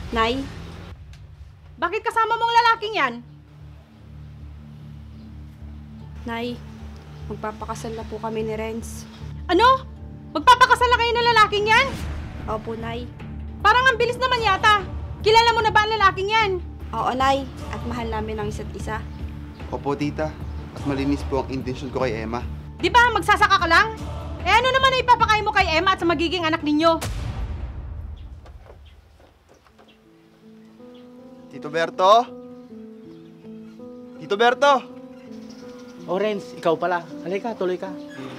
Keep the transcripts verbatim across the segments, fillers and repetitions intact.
Nay, Bakit kasama mong lalaking yan? Nay, magpapakasal na po kami ni Renz. Ano? Magpapakasal na kayo ng lalaking yan? Opo, Nay. Parang ang bilis naman yata. Kilala mo na ba ang lalaking yan? Oo, Nay. At mahal namin ang isa't isa. Opo, tita. At malinis po ang intensyon ko kay Emma. Di ba magsasaka ka lang? Eh ano naman ang ipapakain mo kay Emma at sa magiging anak ninyo? Tito Berto? Tito Berto! O Renz, ikaw pala. Halika, tuloy ka.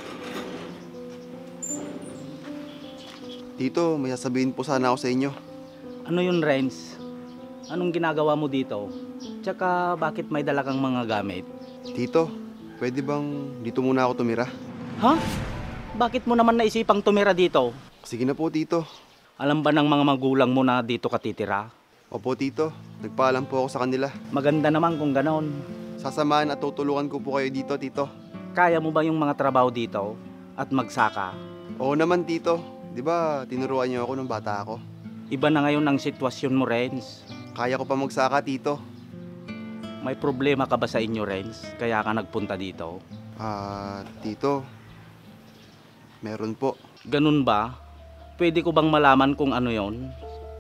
Tito, may sasabihin po sana ako sa inyo. Ano yun, Renz? Anong ginagawa mo dito? Tsaka bakit may dala kang mga gamit? Tito, pwede bang dito muna ako tumira? Ha? Bakit mo naman naisipang tumira dito? Sige na po, Tito. Alam ba ng mga magulang mo na dito ka titira? Opo, Tito. Nagpaalam po ako sa kanila. Maganda naman kung ganon. Sasamahan at tutulungan ko po kayo dito, Tito. Kaya mo ba yung mga trabaho dito? At magsaka? Oo naman, Tito. Di ba tinuruan niyo ako nung bata ako? Iba na ngayon ang sitwasyon mo, Renz. Kaya ko pa magsaka, Tito. May problema ka ba sa inyo, Renz? Kaya ka nagpunta dito? Ah, Tito. Meron po. Ganun ba? Pwede ko bang malaman kung ano yon?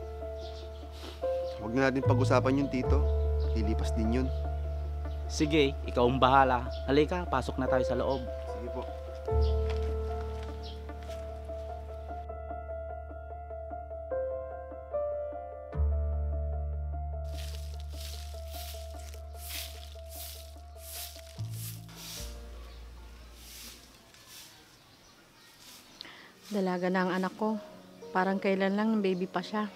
Huwag na natin pag-usapan yun, Tito. Lilipas din yun. Sige, ikaw ang bahala. Halika, pasok na tayo sa loob. Sige po. Dalaga na ang anak ko. Parang kailan lang baby pa siya.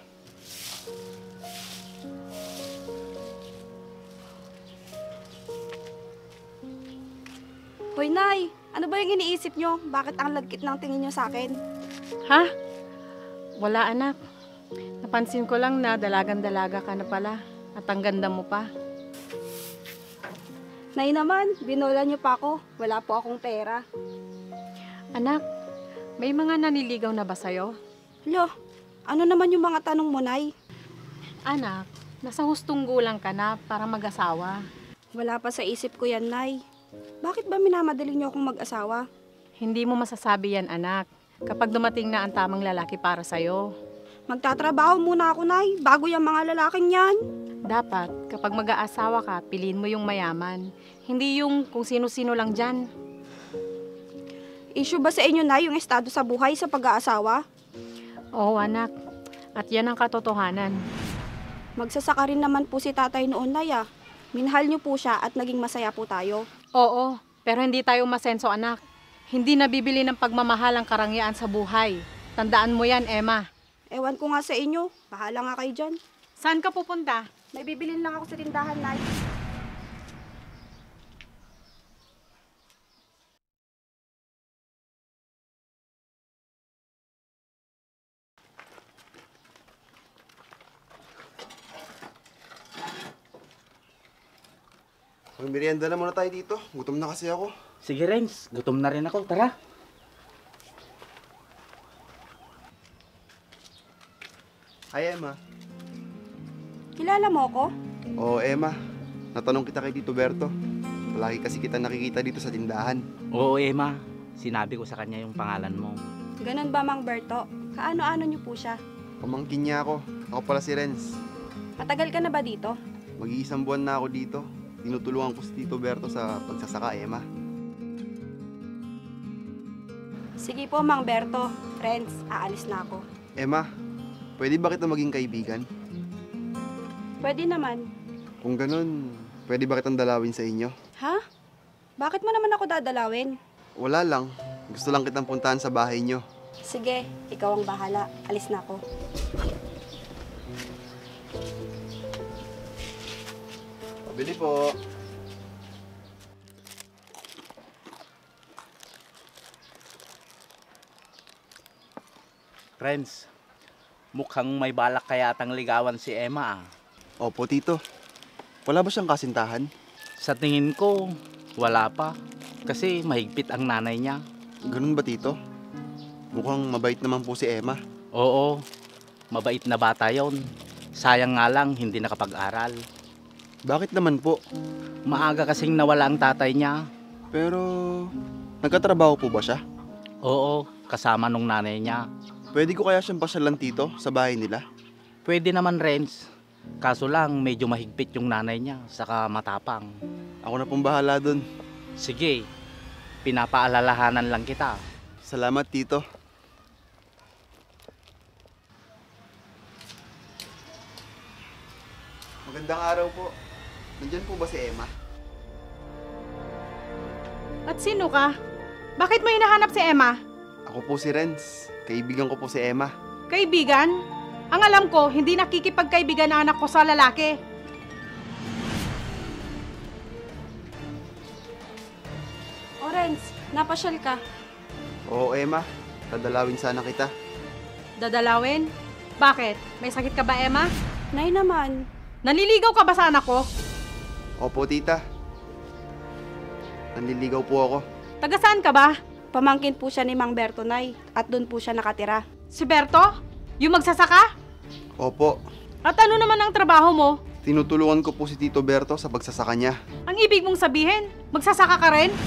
Hoy, Nay. Ano ba yung iniisip nyo? Bakit ang lagkit ng tingin nyo sa akin? Ha? Wala anak. Napansin ko lang na dalagang-dalaga ka na pala. At ang ganda mo pa. Nay naman, binola nyo pa ako. Wala po akong pera. Anak, may mga naniligaw na ba sa'yo? Lo, ano naman yung mga tanong mo, Nay? Anak, nasa hustong gulang ka na para mag-asawa. Wala pa sa isip ko yan, Nay. Bakit ba minamadali nyo akong mag-asawa? Hindi mo masasabi yan, anak. Kapag dumating na ang tamang lalaki para sa'yo. Magtatrabaho muna ako, Nay, bago yung mga lalaking yan. Dapat, kapag mag-aasawa ka, piliin mo yung mayaman. Hindi yung kung sino-sino lang dyan. Issue ba sa inyo, Nay, yung estado sa buhay sa pag-aasawa? Oo, anak. At yan ang katotohanan. Magsasaka rin naman po si tatay noon, Nay, ah. Minahal niyo po siya at naging masaya po tayo. Oo, pero hindi tayo masenso, anak. Hindi nabibili ng pagmamahal ang karangyaan sa buhay. Tandaan mo yan, Emma. Ewan ko nga sa inyo. Bahala nga kayo dyan. Saan ka pupunta? May bibilin lang ako sa tindahan, Nay. Magmerienda na muna tayo dito. Gutom na kasi ako. Sige, Renz. Gutom na rin ako. Tara. Hi, Emma. Kilala mo ako? Oo, Emma. Natanong kita kay Tito Berto. Palagi kasi kita nakikita dito sa tindahan. Oo, Emma. Sinabi ko sa kanya yung pangalan mo. Ganun ba, Mang Berto? Kaano-ano niyo po siya? Pamangkin niya ako. Ako pala si Renz. Matagal ka na ba dito? Mag-iisang buwan na ako dito. Tinutulungan ko si Tito Berto sa pagsasaka, Emma. Sige po, Mang Berto. Friends, aalis na ako. Emma, pwede ba kita maging kaibigan? Pwede naman. Kung ganun, pwede ba kitang dalawin sa inyo? Ha? Bakit mo naman ako dadalawin? Wala lang. Gusto lang kitang puntahan sa bahay nyo. Sige, ikaw ang bahala. Alis na ako. Pabili po. Renz, mukhang may balak kaya tang ligawan si Emma. ah. Opo, Tito. Wala ba siyang kasintahan? Sa tingin ko, wala pa. Kasi mahigpit ang nanay niya. Ganun ba, Tito? Mukhang mabait naman po si Emma. Oo, mabait na bata yon. Sayang nga lang, hindi nakapag-aral. Bakit naman po? Maaga kasing nawala ang tatay niya. Pero, nagkatrabaho po ba siya? Oo, kasama nung nanay niya. Pwede ko kaya siyang pasyalan tito sa bahay nila? Pwede naman, Renz. Kaso lang, medyo mahigpit yung nanay niya, saka matapang. Ako na pong bahala dun. Sige, pinapaalalahanan lang kita. Salamat tito. Magandang araw po. Nandyan po ba si Emma? At sino ka? Bakit mo hinahanap si Emma? Ako po si Renz. Kaibigan ko po si Emma. Kaibigan? Ang alam ko, hindi nakikipagkaibigan ang anak ko sa lalaki. Orange, napasyal ka. Oo, Emma. Dadalawin sana kita. Dadalawin? Bakit? May sakit ka ba, Emma? Nay naman. Naliligaw ka ba sa anak ko? Opo, tita. Nanliligaw po ako. Taga saan ka ba? Pamangkin po siya ni Mang Berto, Nay. At doon po siya nakatira. Si Berto? Yung magsasaka? Opo. At ano naman ang trabaho mo? Tinutulungan ko po si Tito Berto sa pagsasaka niya. Ang ibig mong sabihin, magsasaka ka rin?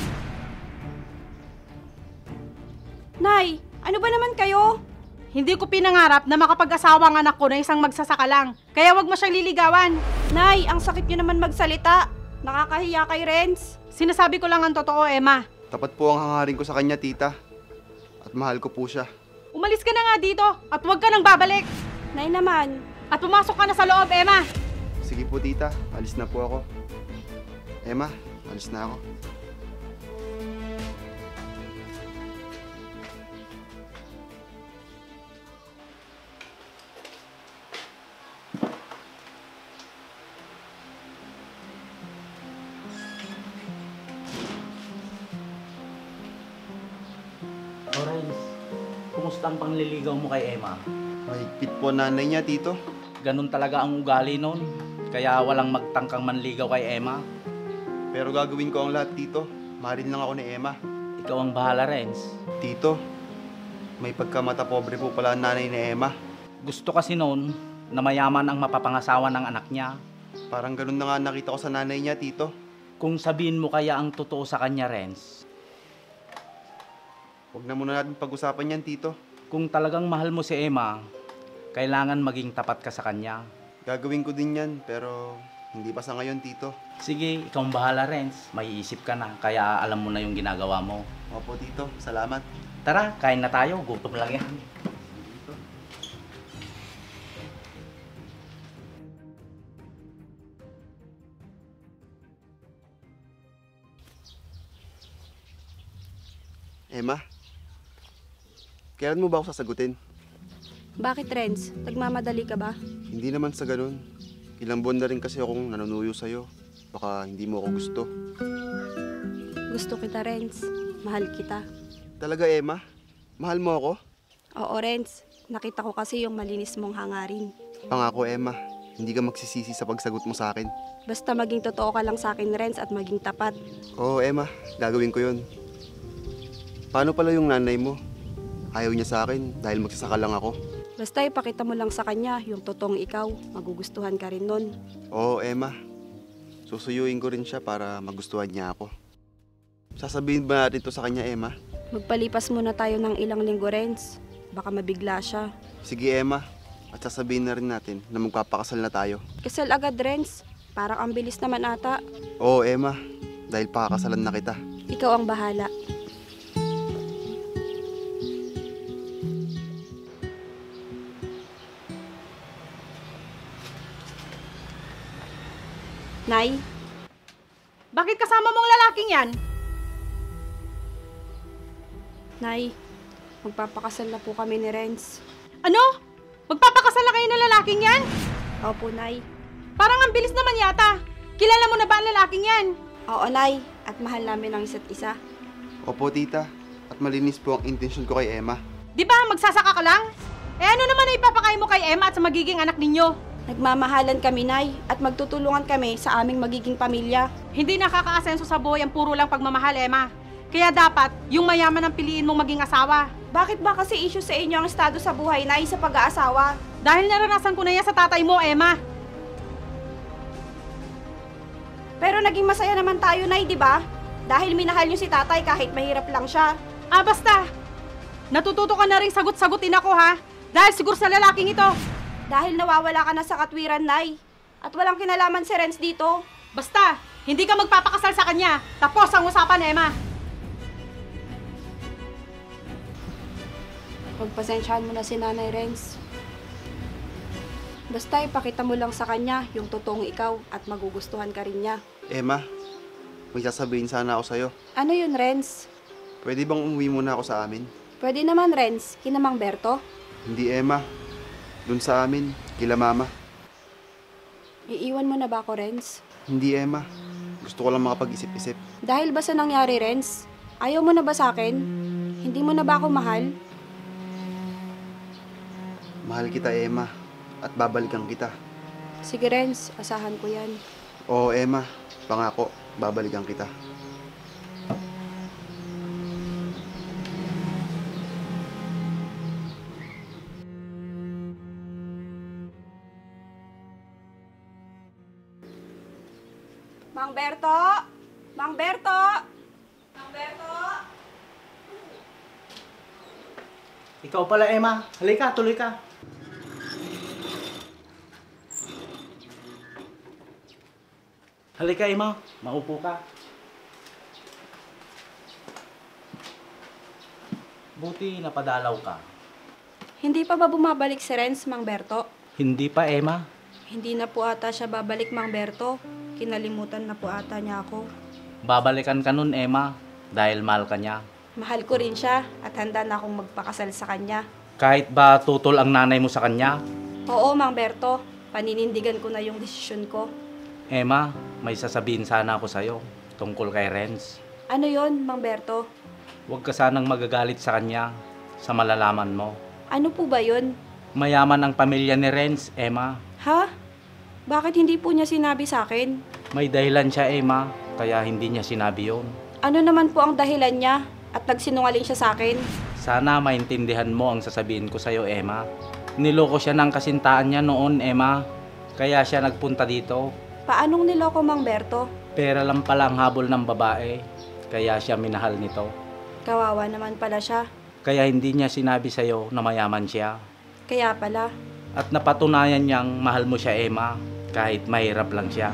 Nay, ano ba naman kayo? Hindi ko pinangarap na makapag-asawa ang anak ko na isang magsasaka lang. Kaya wag mo siyang liligawan. Nay, ang sakit niyo naman magsalita. Nakakahiya kay Renz. Sinasabi ko lang ang totoo, Emma. Tapat po ang hangarin ko sa kanya, tita. At mahal ko po siya. Umalis ka na nga dito at huwag ka nang babalik. Nay naman. At pumasok ka na sa loob, Emma. Sige po, tita. Alis na po ako. Emma, alis na ako. Renz, kumusta ang pangliligaw mo kay Emma? Mahigpit po nanay niya, tito. Ganun talaga ang ugali nun. Kaya walang magtangkang manligaw kay Emma. Pero gagawin ko ang lahat, tito. Mahalin lang ako ni Emma. Ikaw ang bahala, Renz. Tito, may pagkamata pobre po pala ang nanay ni Emma. Gusto kasi noon na mayaman ang mapapangasawa ng anak niya. Parang ganun na nga nakita ko sa nanay niya, tito. Kung sabihin mo kaya ang totoo sa kanya, Renz, Huwag na muna natin pag-usapan yan, tito. kung talagang mahal mo si Emma, kailangan maging tapat ka sa kanya. Gagawin ko din yan, pero hindi pa sa ngayon, tito. Sige, ikaw ang bahala, Renz. May isip ka na, kaya alam mo na yung ginagawa mo. Opo, tito. Salamat. Tara, kain na tayo. Gutom lang yan. Emma, kailan mo ba ako sasagutin? Bakit, Renz? Nagmamadali ka ba? Hindi naman sa ganun. Ilang buwan na rin kasi akong nanunuyo sa'yo. Baka hindi mo ako gusto. Gusto kita, Renz. Mahal kita. Talaga, Emma? Mahal mo ako? Oo, Renz. Nakita ko kasi yung malinis mong hangarin. Pangako, Emma. Hindi ka magsisisi sa pagsagot mo sa akin. Basta maging totoo ka lang sa akin, Renz, at maging tapat. Oo, Emma. Gagawin ko yun. Paano pala yung nanay mo? Ayaw niya sa akin dahil magsasaka lang ako. Basta ipakita mo lang sa kanya yung totoong ikaw. Magugustuhan ka rin nun. Oo, Emma. Susuyuin ko rin siya para magustuhan niya ako. Sasabihin ba natin to sa kanya, Emma? Magpalipas muna tayo ng ilang linggo, Renz. Baka mabigla siya. Sige, Emma. At sasabihin na rin natin na magpapakasal na tayo. Kasal agad, Renz. Parang ang bilis naman ata. Oo, Emma. Dahil pakakasalan na kita. Ikaw ang bahala. Nay, Bakit kasama mong lalaking yan? Nay, magpapakasal na po kami ni Renz. Ano? Magpapakasal na kayo ng lalaking yan? Opo, Nay. Parang ang bilis naman yata. Kilala mo na ba ang lalaking yan? Oo, Nay. At mahal namin ang isa't isa. Opo, tita. At malinis po ang intensyon ko kay Emma. Di ba magsasaka ka lang? Eh ano naman ang ipapakain mo kay Emma at sa magiging anak ninyo? Nagmamahalan kami, Nay. At magtutulungan kami sa aming magiging pamilya. Hindi nakakaasenso sa buhay ang puro lang pagmamahal, Emma. Kaya dapat, yung mayaman ang piliin mong maging asawa. Bakit ba kasi issue sa inyo ang estado sa buhay, Nay, sa pag-aasawa? Dahil naranasan ko na yan sa tatay mo, Emma. Pero naging masaya naman tayo, Nay, di ba? Dahil minahal niyo si tatay kahit mahirap lang siya. Ah, basta! Natututo ka na rin sagot-sagutin ako, ha? Dahil siguro sa lalaking ito. Dahil nawawala ka na sa katwiran, Nay. At walang kinalaman si Renz dito. Basta, hindi ka magpapakasal sa kanya. Tapos ang usapan, Emma. Pagpasensyahan mo na si Nanay Renz. Basta ipakita mo lang sa kanya yung totoong ikaw at magugustuhan ka rin niya. Emma, may sasabihin sana ako sa'yo. Ano yun, Renz? Pwede bang umuwi muna ako sa amin? Pwede naman, Renz. Kina Mang Berto. Hindi, Emma. Dun sa amin, kila Mama. Iiwan mo na ba ako, Renz? Hindi, Emma. Gusto ko lang makapag-isip-isip. Dahil ba sa nangyari, Renz? Ayaw mo na ba sa akin? Hindi mo na ba ako mahal? Mahal kita, Emma. At babalikan kita. Sige, Renz. Asahan ko yan. Oo, Emma. Pangako, babalikan kita. Mang Berto! Mang Berto! Mang Berto! Ikaw pala, Emma. Halika, tuloy ka. Halika, Emma. Maupo ka. Buti napadalaw ka. Hindi pa ba bumabalik si Renz, Mang Berto? Hindi pa, Emma. Hindi na po ata siya babalik, Mang Berto. Kinalimutan na po ata niya ako. Babalikan ka nun, Emma. Dahil mahal ka niya. Mahal ko rin siya at handa na akong magpakasal sa kanya. Kahit ba tutol ang nanay mo sa kanya? Oo, Mang Berto. Paninindigan ko na yung desisyon ko. Emma, may sasabihin sana ako sa'yo tungkol kay Renz. Ano yon, Mang Berto? Huwag ka sanang magagalit sa kanya sa malalaman mo. Ano po ba yun? Mayaman ang pamilya ni Renz, Emma. Ha? Bakit hindi po niya sinabi sa akin? May dahilan siya, Emma, kaya hindi niya sinabi yun. Ano naman po ang dahilan niya at nagsinungaling siya sa akin? Sana maintindihan mo ang sasabihin ko sa'yo, Emma. Niloko siya ng kasintaan niya noon, Emma. Kaya siya nagpunta dito. Paanong niloko, Mang Berto? Pera lang pala ang habol ng babae. Kaya siya minahal nito. Kawawa naman pala siya. Kaya hindi niya sinabi sa'yo na mayaman siya. Kaya pala. At napatunayan niyang mahal mo siya, Emma. Kahit mahirap lang siya.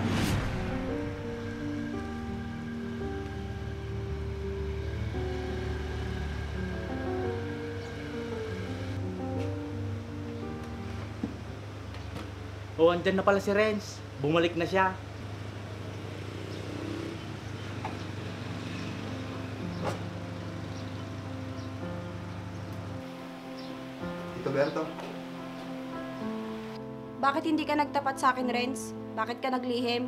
Oh, andyan na pala si Renz. Bumalik na siya. Tito Berto, Bakit hindi ka nagtapat sa akin, Renz? Bakit ka naglihim?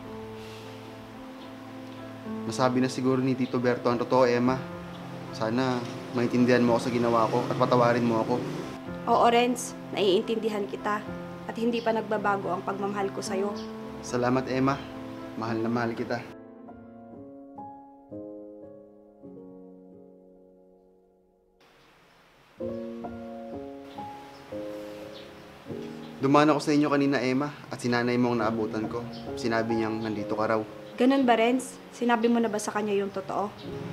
nasabi na siguro ni Tito Berto ang totoo, Emma. Sana maintindihan mo ako sa ginawa ko at patawarin mo ako. Oo, Renz. Naiintindihan kita. At hindi pa nagbabago ang pagmamahal ko sa'yo. Salamat, Emma. Mahal na mahal kita. Dumaan ako sa inyo kanina, Emma, at sinanay mo ang naabutan ko. Sinabi niyang nandito ka raw. Ganun ba, Renz? Sinabi mo na ba sa kanya yung totoo?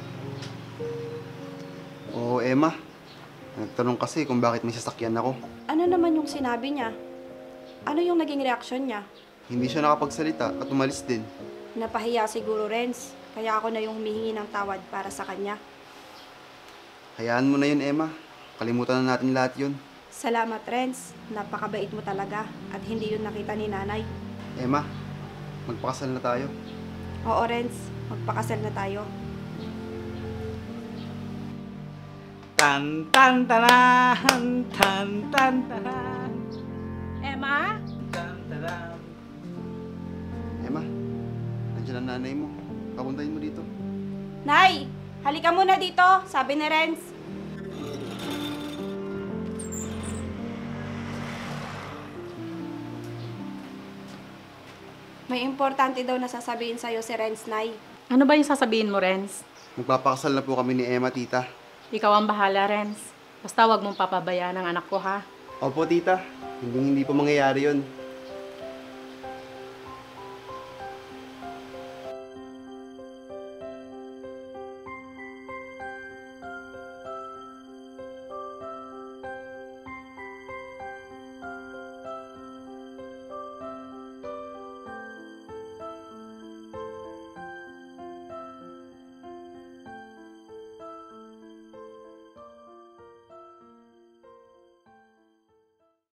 Oo, Emma. Nagtanong kasi kung bakit may sasakyan ako. Ano naman yung sinabi niya? Ano yung naging reaksyon niya? Hindi siya nakapagsalita at umalis din. Napahiya siguro, Renz. Kaya ako na yung humihingi ng tawad para sa kanya. Hayaan mo na yun, Emma. Kalimutan na natin lahat yun. Salamat, Renz. Napakabait mo talaga. At hindi yun nakita ni nanay. Emma, magpakasal na tayo. Oo, Renz. Magpakasal na tayo. Tan tan tanan, tan tan tanan, Emma? tan tanan. Emma, nandiyan ang nanay mo. Papuntahin mo dito. Nay! Halika muna dito, sabi ni Renz. May importante daw na sasabihin sa'yo si Renz, Nay. Ano ba yung sasabihin mo, Renz? Magpapakasal na po kami ni Emma, tita. Ikaw ang bahala, Renz. Basta wag mong papabayaan ang anak ko, ha? Opo, tita. Hindi hindi pa mangyayari yun.